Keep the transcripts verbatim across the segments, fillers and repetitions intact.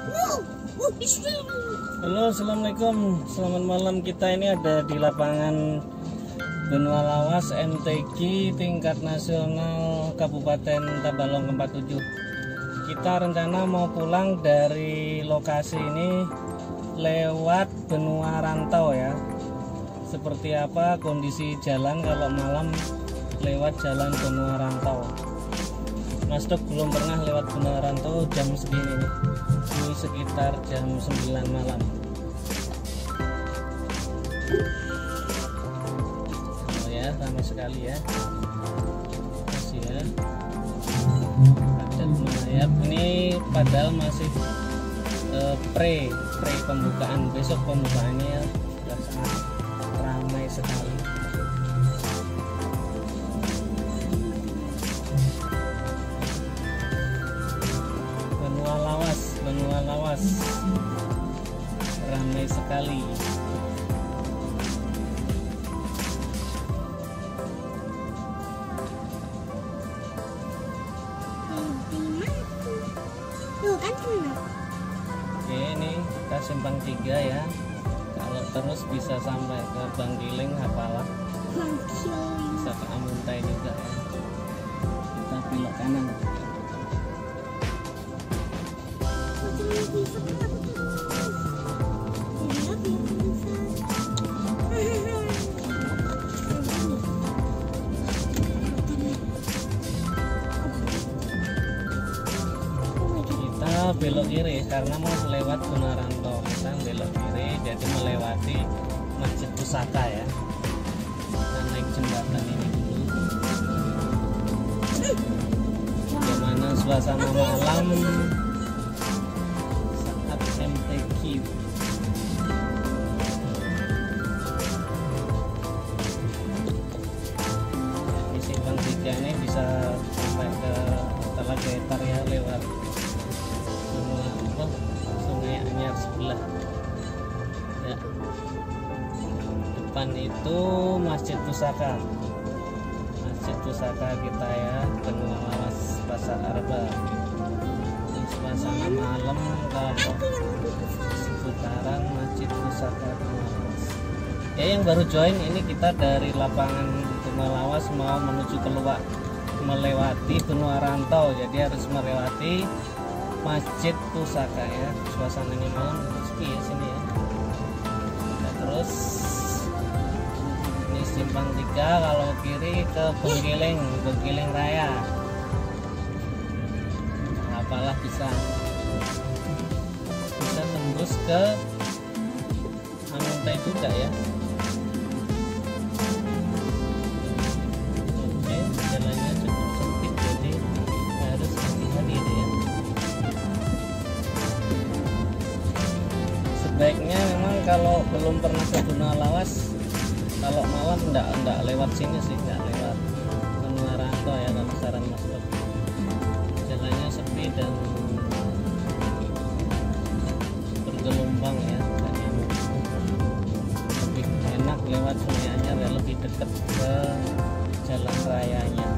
Halo, assalamualaikum, selamat malam. Kita ini ada di lapangan Benua Lawas M T Q tingkat nasional Kabupaten Tabalong empat puluh tujuh. Kita rencana mau pulang dari lokasi ini lewat Benua Rantau ya. Seperti apa kondisi jalan kalau malam lewat jalan Benua Rantau. Mas Dok belum pernah lewat Benua Rantau jam segini nih. Ini sekitar jam sembilan malam. Oh ya, ramai sekali ya. Masih ya. Ada lumayan. Ini padahal masih uh, pre pre pembukaan. Besok pembukaannya sudah sangat ramai sekali. Benua Lawas, Benua Lawas ramai sekali. Oke, ini kita simpang tiga ya. Kalau terus bisa sampai ke Bangkiling, apalah. Bisa ke Amuntai juga ya. Kita belok kanan. Kita belok kiri karena mau lewat Benua Rantau. Kita belok kiri jadi melewati Masjid Pusaka ya. Kita naik jembatan ini dulu. Bagaimana suasana malam saat M T Q. Di simpang tiga ini bisa sampai ke Talagetar ya, lewat Sungai Anyar sebelah ya. Depan itu Masjid Pusaka, Masjid Pusaka kita ya, Benua Lawas Pasar Arba. Suasana malam kalau seputaran Masjid Pusaka Benua Lawas ya. Yang baru join ini, kita dari lapangan Benua Lawas mau menuju keluar melewati Benua Rantau, jadi harus melewati Masjid Pusaka ya. Suasananya malam sepi ya sini ya. Kita terus ini simpang tiga, kalau kiri ke Bangkiling, Bangkiling Raya. Apalah bisa bisa tembus ke Amuntai juga ya. Oke, jalannya cukup sempit jadi harus hati-hati ya. Sebaiknya memang kalau belum pernah ke Benua Lawas, kalau malam enggak enggak lewat sini sih, enggak lewat Benua Rantau ya, kalau saran Mas Dok. Jalannya sepi dan bergelombang ya, lebih enak lewat Sungai Anyar ya, lebih dekat ke jalan rayanya.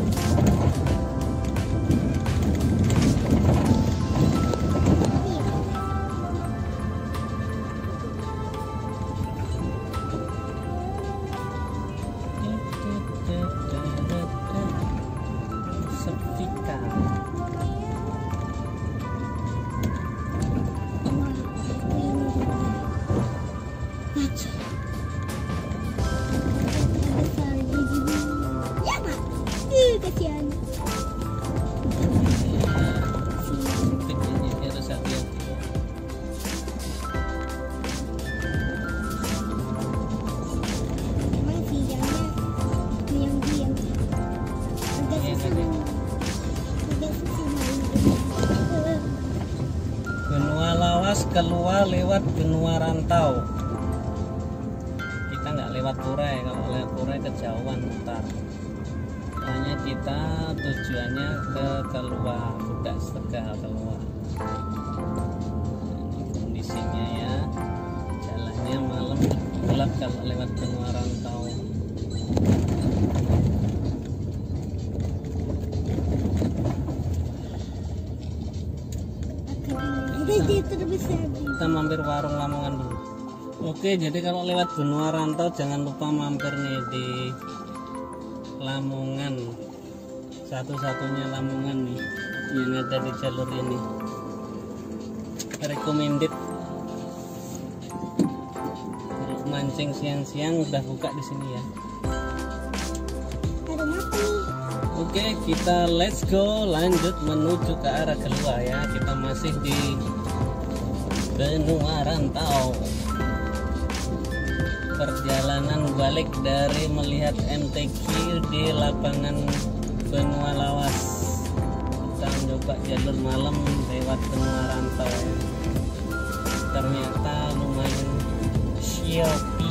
Benua Lawas keluar lewat Benua Rantau. Kita nggak lewat Purai, kalau lewat Purai kejauhan mutar. Hanya kita tujuannya ke keluar, Budak Tegal keluar. Ini kondisinya ya. Jalannya malam gelap kalau lewat Benua Rantau. kita mampir warung Lamongan dulu. Oke, jadi kalau lewat Benua Rantau jangan lupa mampir nih di Lamongan, satu-satunya Lamongan nih yang ada di jalur ini, recommended. Kalau mancing siang-siang udah buka di sini ya. Oke, kita let's go, lanjut menuju ke arah Gelua ya. Kita masih di Benua Rantau. Perjalanan balik dari melihat M T Q di lapangan Benua Lawas. Kita mencoba jalur malam lewat Benua Rantau ya. Ternyata lumayan Shopee.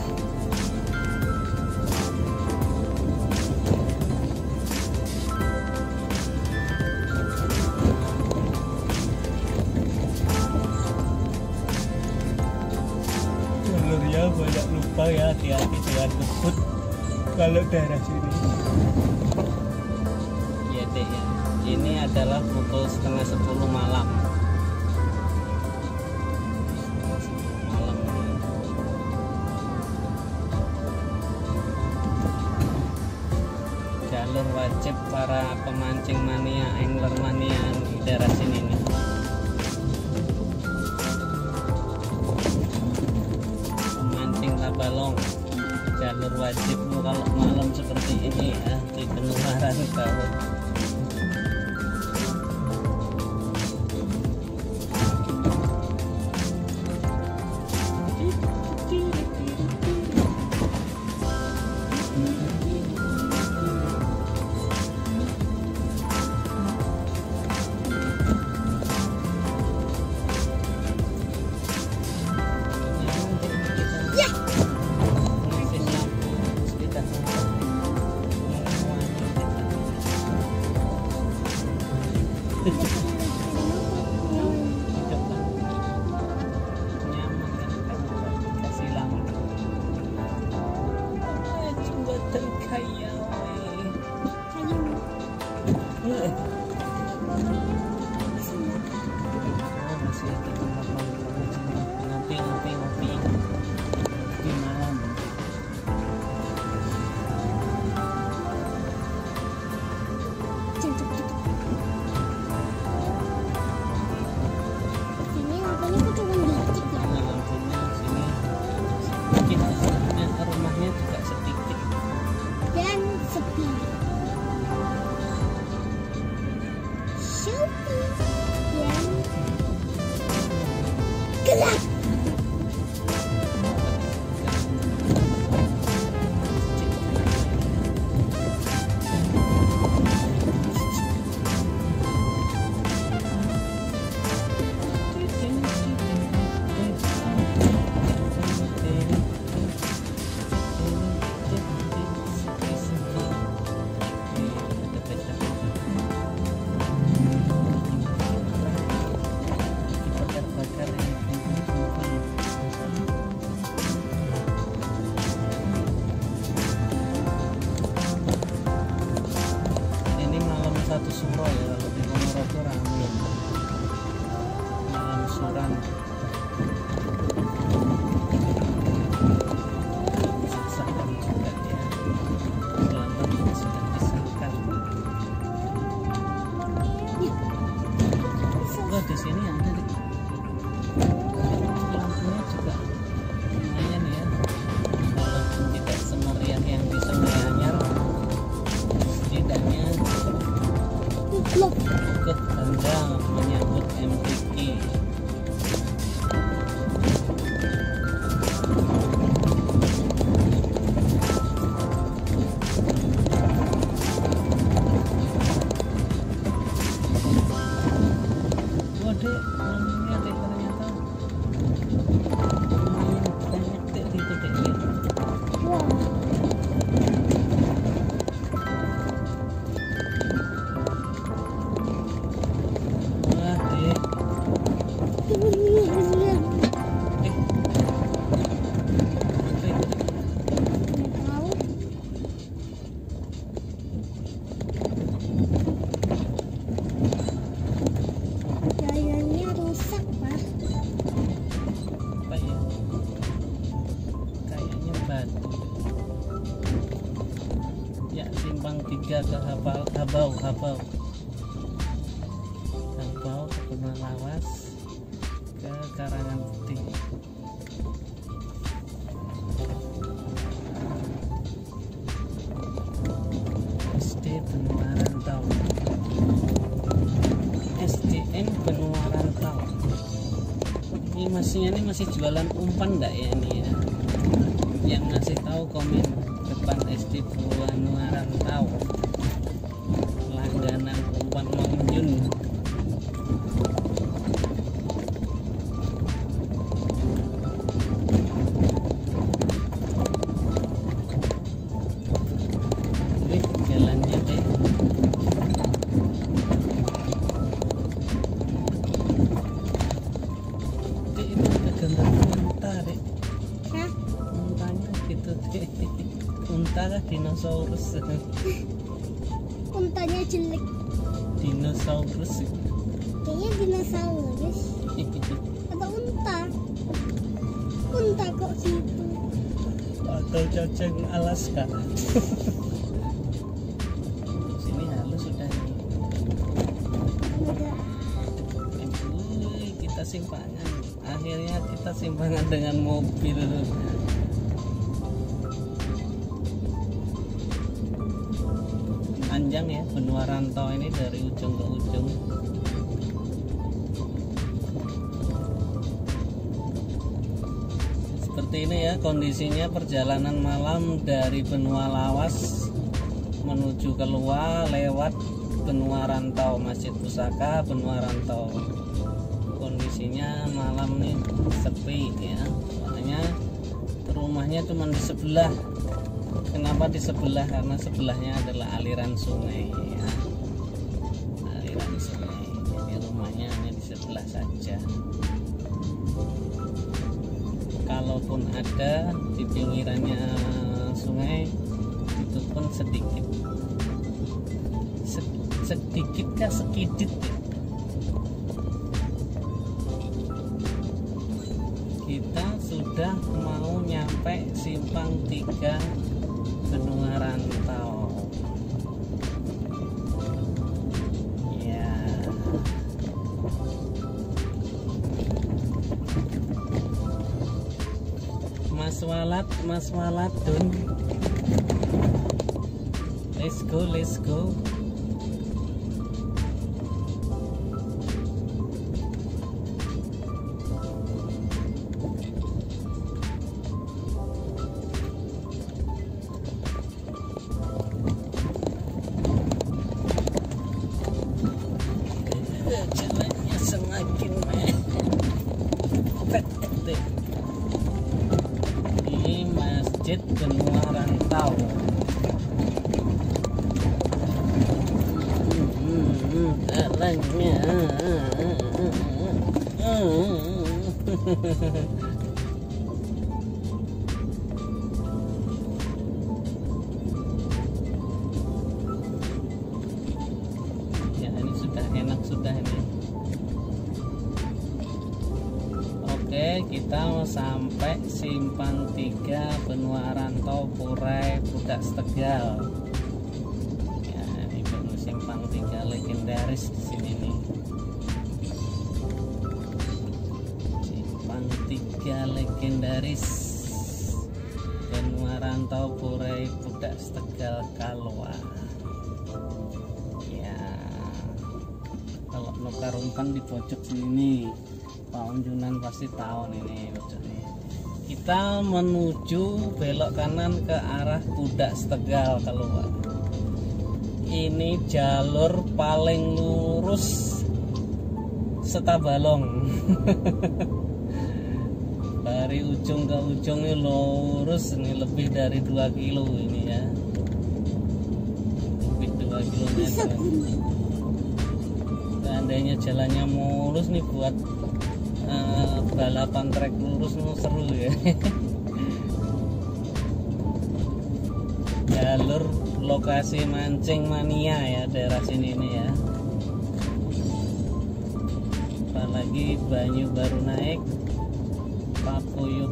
Ya banyak lupa ya, hati-hati dengan kebut kalau daerah sini ya deh ya. Ini adalah pukul setengah sepuluh malam malam jalur wajib para pemancing mania, angler mania di daerah sini nih. Balong jalur wajib kalau malam seperti ini ya di Benua Rantau. Satu suro ya, kalau di Ponorogo ramai malam suran. Sisakan juga ya, selamat sudah disahkan. Oh, di sini ada nih lampunya juga lumayan ya, walaupun tidak semeriah yang di Sungai Anyar, setidaknya ikut Anda menyambut M T Q. Waduh, wanginya deh ternyata lumayan banyak deh di titiknya. Wow. Jalannya rusak. ke Habau, Habau, Habau, Habau ke Benua Lawas, ke Karangan Putih. S D Benua Rantau, S D N Benua Rantau. Ini masihnya ini masih jualan umpan enggak ya ini ya? Yang masih tahu komen depan S D Benua Rantau. Langganan umpan Mangjun. Ini jalannya deh. Dek, itu ada gambar unta deh. Hah? Untanya gitu deh. Unta kah dinosaurus? Untanya jelek. Dinosaurus. Kayaknya dinosaurus. Atau unta. Unta kok gitu. Atau cacing Alaska. Sini halus sudah nih. Udah. Wih, kita simpangan. Akhirnya kita simpangan dengan mobil. Panjang ya Benua Rantau ini dari ujung ke ujung. Seperti ini ya kondisinya perjalanan malam dari Benua Lawas menuju keluar lewat Benua Rantau, Masjid Pusaka Benua Rantau. Kondisinya malam nih sepi ya, soalnya rumahnya cuma di sebelah. Kenapa di sebelah? Karena sebelahnya adalah aliran sungai ya. Aliran sungai. Jadi rumahnya hanya di sebelah saja. Kalaupun ada di pinggirannya sungai itu pun sedikit. Sedikit kah sedikit ya? Kita sudah mau nyampe Simpang tiga Benua Rantau. Ya. Mas Walat, Mas Waladun. Let's go, let's go. Jalannya semakin mepet. Ini Masjid Benua Rantau. Jalannya ya ini sudah enak sudah ini. Oke, kita mau sampai Simpang tiga Benua Rantau Purai Pudak Tegal. Ya, ini baru Simpang tiga legendaris di sini nih. Simpang tiga legendaris Benua Rantau Purai Pudak Tegal Kalwa. Ya, kalau nukar umpan di pojok sini. Pak Unjunan pasti tahu ini pojoknya. Kita menuju belok kanan ke arah Pudak Tegal Kalwa. Ini jalur paling lurus Setabalong. Dari ujung ke ujung ini lurus, ini lebih dari dua kilo ini ya. Lebih dua kilometer. Seandainya jalannya mulus nih buat uh, balapan trek lurus mau seru ya. Jalur lokasi mancing mania ya daerah sini ini ya. Apalagi banyu baru naik, papuyuk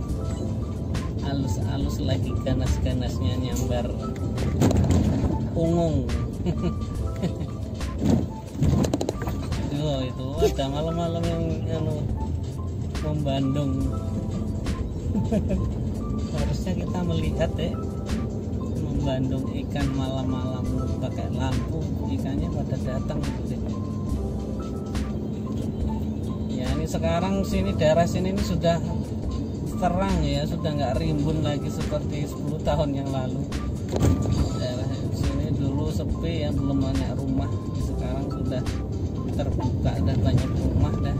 alus-alus lagi ganas-ganasnya nyambar Ungung. Tuh, itu ada malam-malam yang anu membandung. Harusnya kita melihat ya, membandung ikan malam-malam pakai lampu, ikannya pada datang gitu deh. Ya ini sekarang sini daerah sini ini sudah terang ya, sudah nggak rimbun lagi seperti sepuluh tahun yang lalu. Daerah sini dulu sepi ya, belum banyak rumah. Sekarang sudah terbuka dan banyak rumah dah.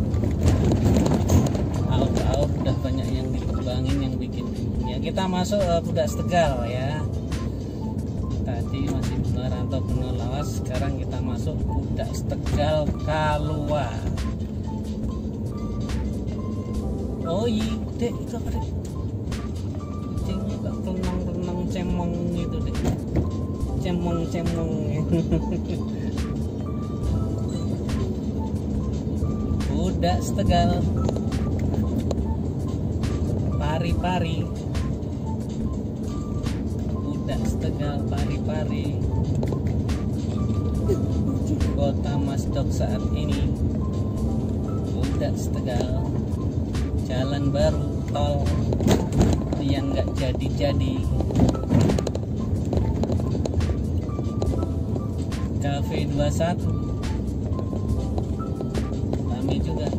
Aur-aur udah banyak yang dikembangin, yang bikin ya. Kita masuk uh, Pudak Tegal ya. Tadi masih Benua Rantau Benua Lawas, sekarang kita masuk Pudak Tegal Kalua. Oh iya, dek itu apa dek? Kucing juga renang-renang cemong gitu dek. Cemong-cemong gitu. Pudak Tegal, pari-pari. Pudak Tegal, pari-pari. Kota Masdok saat ini. Pudak Tegal, jalan baru tol yang nggak jadi-jadi. Cafe dua puluh satu kami juga.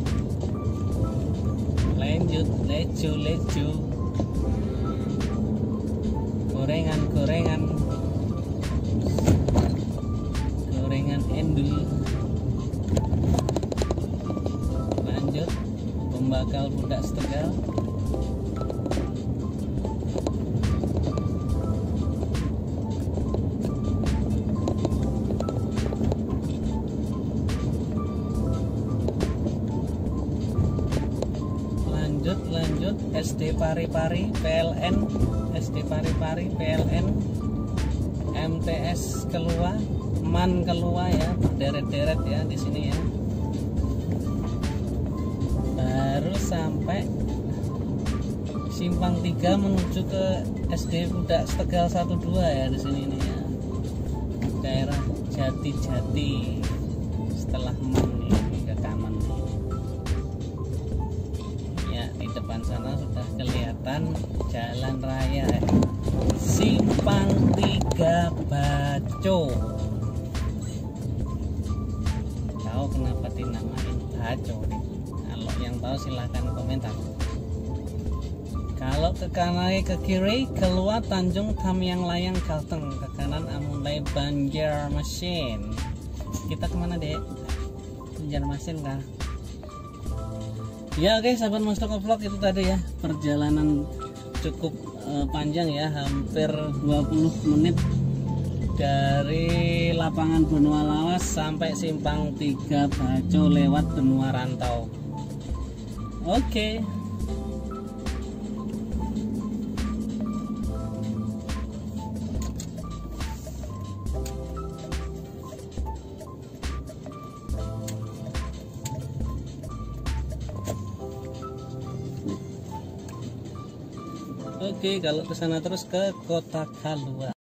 Lanjut, lecu lecu, gorengan gorengan gorengan endul. Lanjut, pembakal Pudak Tegal. Lanjut lanjut S D Pari-Pari P L N, S D Pari-Pari P L N, M T S Kelua, Man Kelua ya, deret-deret ya di sini ya. Baru sampai Simpang tiga menuju ke S D Pudak Tegal satu dua ya di sini nih ya. Daerah Jati-Jati setelah Man nih ke kanan nih. Ya, di depan sana sudah kelihatan jalan raya ya. Simpang tiga Baco. Tahu kenapa dinamain Baco nih? Kalau yang tahu silahkan komentar. Kalau ke kanan ke kiri keluar Tanjung Tamiang Layang Kalteng, ke kanan Amulai Banjarmasin. Kita kemana dek? Banjarmasin kah? Ya oke, sahabat Monster Vlog, itu tadi ya perjalanan cukup uh, panjang ya, hampir dua puluh menit dari lapangan Benua Lawas sampai Simpang tiga Baco lewat Benua Rantau. Oke. Oke, kalau ke sana terus ke Kota Kalua.